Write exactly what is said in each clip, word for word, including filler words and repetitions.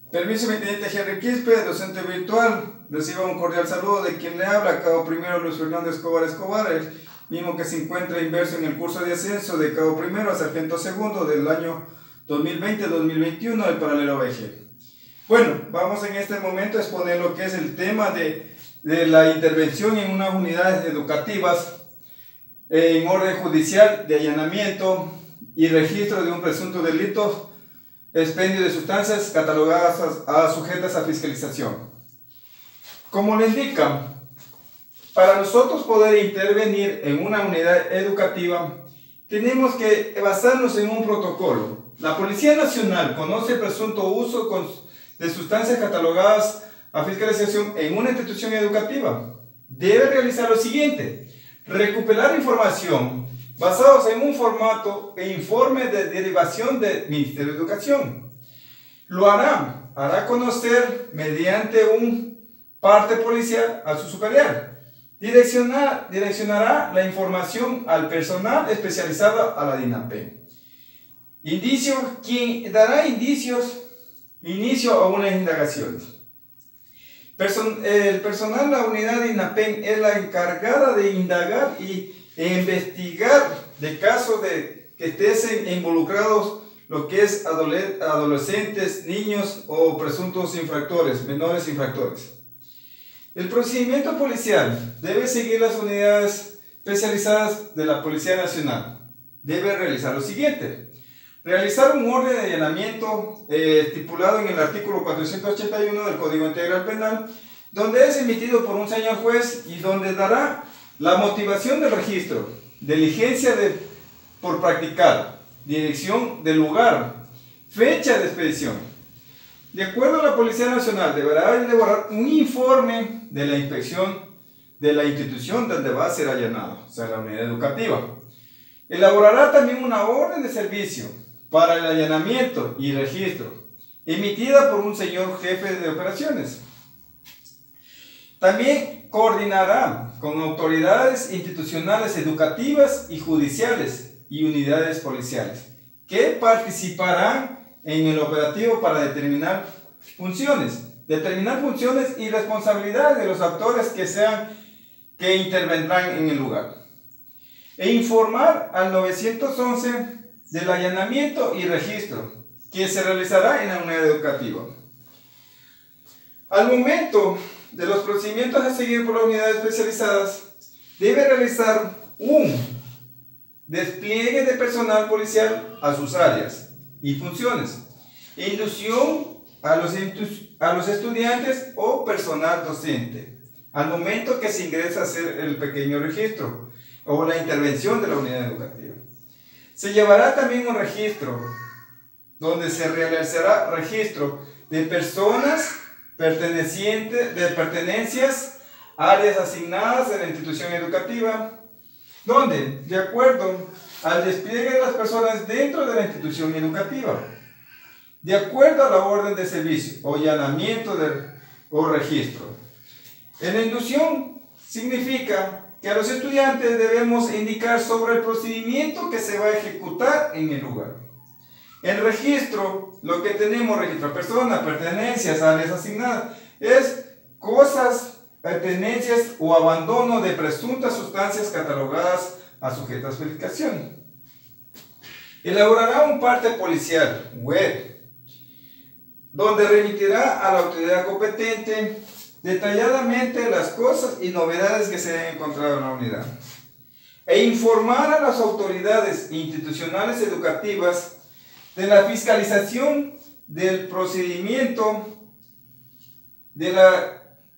Permiso, mi teniente Henry Quispe, docente virtual. Reciba un cordial saludo de quien le habla, Cabo Primero Luis Fernando Escobar Escobar, el mismo que se encuentra inverso en el curso de ascenso de Cabo Primero a Sargento Segundo del año dos mil veinte dos mil veintiuno del paralelo B G. Bueno, vamos en este momento a exponer lo que es el tema de, de la intervención en unas unidades educativas en orden judicial de allanamiento y registro de un presunto delito, expendio de sustancias catalogadas a, a sujetas a fiscalización. Como le indica, para nosotros poder intervenir en una unidad educativa, tenemos que basarnos en un protocolo. La Policía Nacional conoce el presunto uso de sustancias catalogadas a fiscalización en una institución educativa. Debe realizar lo siguiente: recuperar información basados en un formato e informe de derivación del Ministerio de Educación. Lo hará, hará conocer mediante un parte policial a su superior. Direccionar, direccionará la información al personal especializado a la DINAPEN. Indicio, quien dará indicios, inicio a unas indagaciones. Person, el personal de la unidad de DINAPEN es la encargada de indagar y e investigar de casos de que estén involucrados lo que es adolescentes, niños o presuntos infractores, menores infractores. El procedimiento policial debe seguir las unidades especializadas de la Policía Nacional. Debe realizar lo siguiente: realizar un orden de allanamiento eh, estipulado en el artículo cuatrocientos ochenta y uno del Código Integral Penal, donde es emitido por un señor juez y donde dará la motivación del registro, diligencia de, por practicar, dirección del lugar, fecha de expedición. De acuerdo a la Policía Nacional, deberá elaborar un informe de la inspección de la institución donde va a ser allanado, o sea, la unidad educativa. Elaborará también una orden de servicio para el allanamiento y registro, emitida por un señor jefe de operaciones. También coordinará con autoridades institucionales educativas y judiciales y unidades policiales que participarán en el operativo para determinar funciones, determinar funciones y responsabilidades de los actores que sean que intervendrán en el lugar, e informar al nueve once del allanamiento y registro que se realizará en la unidad educativa. Al momento de los procedimientos a seguir por las unidades especializadas, debe realizar un despliegue de personal policial a sus áreas y funciones, inducción a los, a los estudiantes o personal docente, al momento que se ingresa a hacer el pequeño registro o la intervención de la unidad educativa. Se llevará también un registro, donde se realizará registro de personas pertenecientes, de pertenencias, áreas asignadas en la institución educativa, donde, de acuerdo al despliegue de las personas dentro de la institución educativa, de acuerdo a la orden de servicio o allanamiento de, o registro. En la inducción significa que a los estudiantes debemos indicar sobre el procedimiento que se va a ejecutar en el lugar. En registro, lo que tenemos: registro de personas, pertenencias, áreas asignadas, es cosas, pertenencias o abandono de presuntas sustancias catalogadas a sujetas a verificación. Elaborará un parte policial web, donde remitirá a la autoridad competente detalladamente las cosas y novedades que se han encontrado en la unidad, e informar a las autoridades institucionales educativas de la fiscalización del procedimiento de la,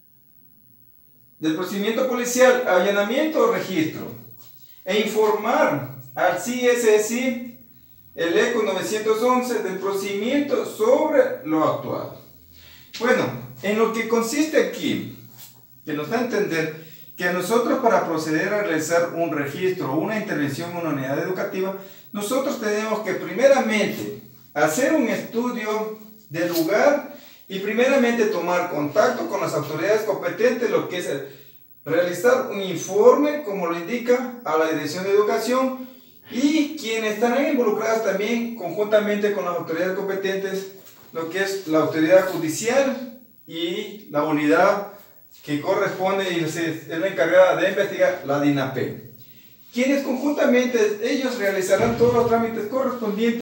del procedimiento policial, allanamiento o registro, e informar al C S S I, el E C O nueve once, del procedimiento sobre lo actual. Bueno, en lo que consiste aquí, que nos da a entender que nosotros, para proceder a realizar un registro o una intervención en una unidad educativa, nosotros tenemos que primeramente hacer un estudio del lugar y primeramente tomar contacto con las autoridades competentes, lo que es el, realizar un informe, como lo indica, a la Dirección de Educación, y quienes estarán involucrados también conjuntamente con las autoridades competentes lo que es la autoridad judicial y la unidad que corresponde y es la encargada de investigar, la DINAPEN, quienes conjuntamente ellos realizarán todos los trámites correspondientes